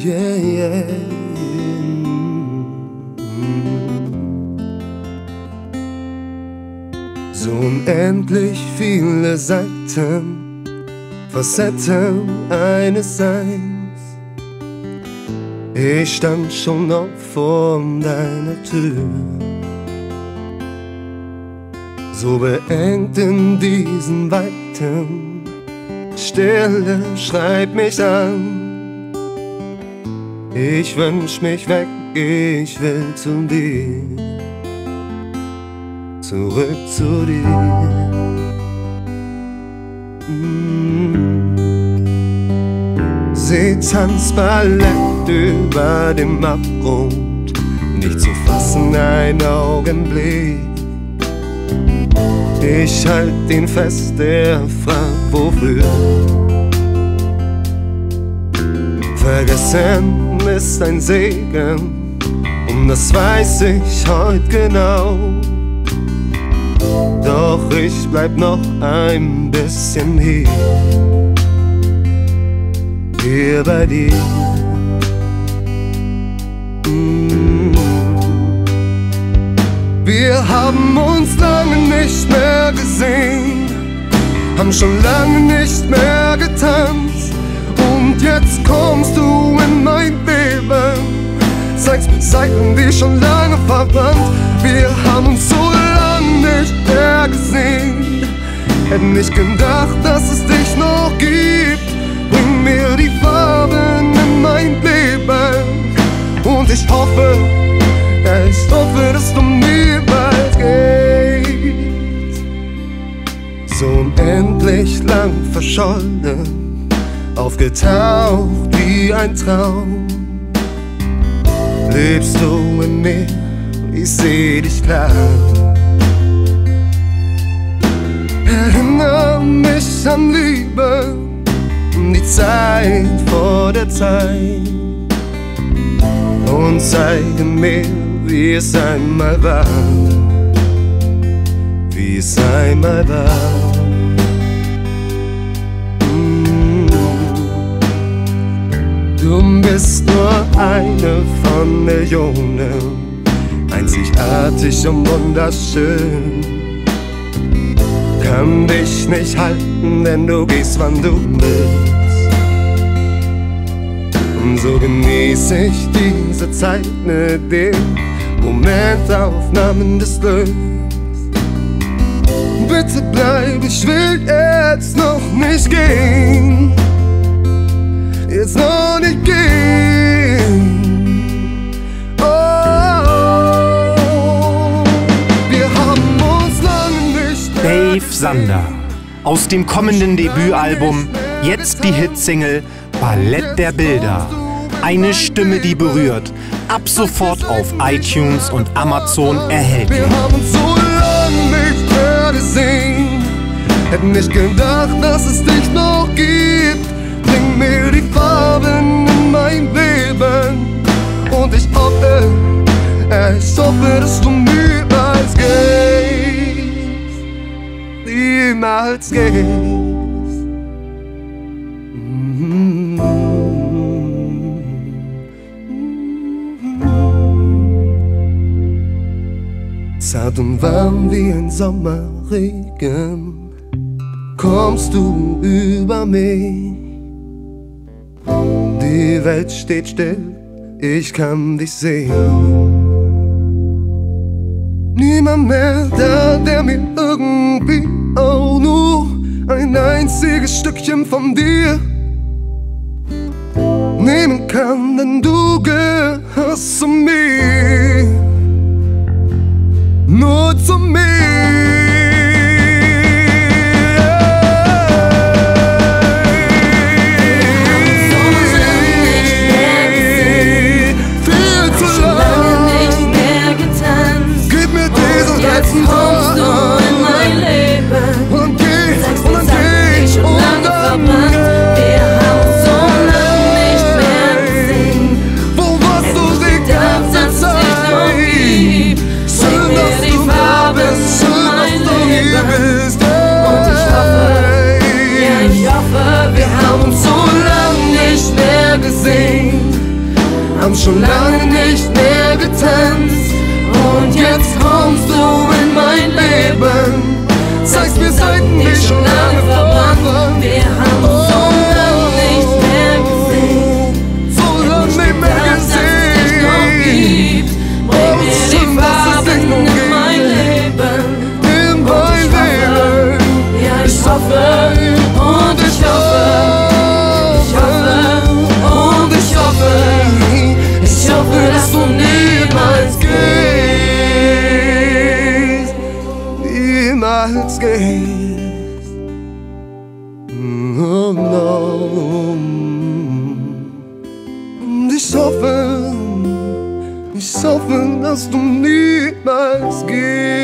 yeah, yeah. So unendlich viele Seiten, Facetten eines Seins. Ich stand schon noch vor deiner Tür, so beengt in diesen Weiten. Stille, schreib mich an. Ich wünsch mich weg, ich will zu dir, zurück zu dir. Sie tanzt Ballett über dem Abgrund, nicht zu fassen ein Augenblick. Ich halt ihn fest, er fragt wofür. Vergessen ist ein Segen, und das weiß ich heut genau. Doch ich bleib noch ein bisschen hier bei dir. Wir haben uns lange nicht mehr gesehen, haben schon lange nicht mehr getanzt, und jetzt kommst du in mein Leben, zeigst mir Seiten, die schon lange verbrannt. Wir haben uns so lange nicht mehr gesehen, hätten nicht gedacht, dass es dich noch gibt. Bring mir die Farben in mein Leben, und ich hoffe, dass du mir bald gehst. So unendlich lang verschollen, aufgetaucht wie ein Traum. Lebst du in mir, ich seh dich klar. Erinnere mich an Liebe, die Zeit vor der Zeit, und zeige mir, wie es einmal war, wie es einmal war. Du bist nur eine von Millionen, einzigartig und wunderschön. Kann dich nicht halten, denn du gehst, wann du willst. Und so genieße ich diese Zeit mit dir, Momentaufnahmen des Glücks. Bitte bleib, ich will jetzt noch nicht gehen, jetzt noch nicht gehen. Oh, wir haben uns lange nicht mehr Dave Sander. Aus dem kommenden Debütalbum jetzt die Hitsingle Ballett der Bilder. Eine Stimme, die berührt. Ab sofort auf iTunes und Amazon erhältlich. Wir haben uns so lange nicht mehr gesehen, hätten nicht gedacht, dass es dich noch gibt. Bring mir die Farben in mein Leben, und ich hoffe, dass du niemals gehst, niemals gehst. Zart und warm wie ein Sommerregen kommst du über mich. Die Welt steht still, ich kann dich sehen. Niemand mehr da, der mir irgendwie auch nur ein einziges Stückchen von dir nehmen kann, denn du gehörst zu mir, nur zu mir. Kommst du in mein Leben und sagst mir Sachen, die schon lange verbrannt. Wir haben uns so lange nicht mehr gesehen. Wo warst du die ganze Zeit? haben schon lange nicht mehr getanzt. Und jetzt kommst du in mein Leben, zeigst mir Seiten, die schon lange verbrannt. Wir haben so lange nicht mehr gesehen, so lange nicht mehr gesehen. Bring mir die Farben in mein Leben. In mein Leben. Ja, ich hoffe und ich hoffe. Ich hoffe und ich hoffe. Ich hoffe, dass du niemals gehst. Niemals gehst. Oh no. Und ich hoffe, dass du niemals gehst.